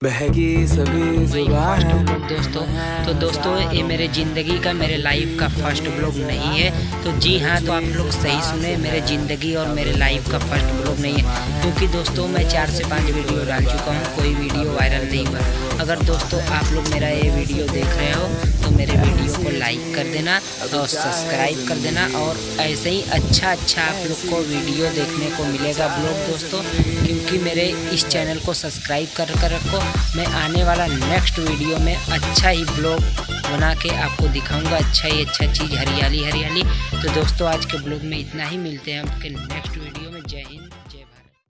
बहकी सभी first blog दोस्तों, तो दोस्तों ये मेरे ज़िंदगी का, मेरे लाइफ का फर्स्ट ब्लॉग नहीं है। तो जी हाँ, तो आप लोग सही सुने, मेरे ज़िंदगी और मेरे लाइफ का फर्स्ट ब्लॉग नहीं है, क्योंकि दोस्तों मैं 4 से 5 वीडियो डाल चुका हूँ, कोई वीडियो वायरल नहीं हुआ। अगर दोस्तों आप लोग मेरा ये वीडियो देख रहे हो तो मेरे वीडियो को लाइक कर देना और सब्सक्राइब कर देना, और ऐसे ही अच्छा आप लोग को वीडियो देखने को मिलेगा ब्लॉग दोस्तों, क्योंकि मेरे इस चैनल को सब्सक्राइब कर रखो। मैं आने वाला नेक्स्ट वीडियो में अच्छा ही ब्लॉग बना के आपको दिखाऊंगा, अच्छा चीज़, हरियाली। तो दोस्तों आज के ब्लॉग में इतना ही, मिलते हैं आपके नेक्स्ट वीडियो।